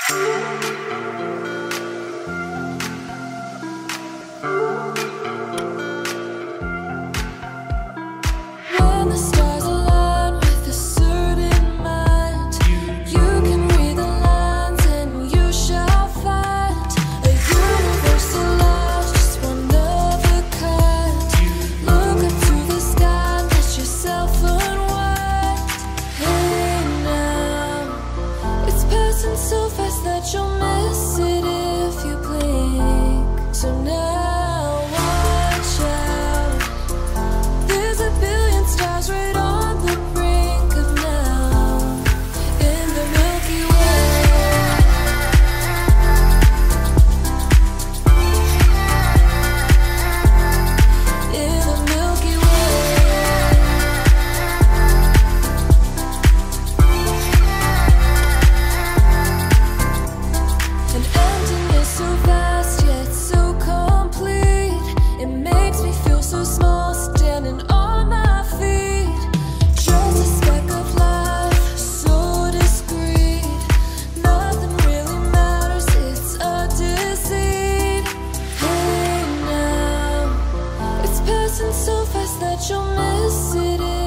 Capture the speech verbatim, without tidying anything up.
When the stars align with a certain mind, you can read the lines and you shall find a universal love, just one of a kind. Look up to the sky, let yourself unwind. Hey now, it's passing so fast that you'll miss it if you blink. So now watch out, there's a billion stars right on the brink of now, in the Milky Way. In the Milky Way. An emptiness so vast yet so complete. It makes me feel so small standing on my feet. Just a speck of life, so discreet. Nothing really matters, it's a deceit. Hey now, it's passing so fast that you'll miss it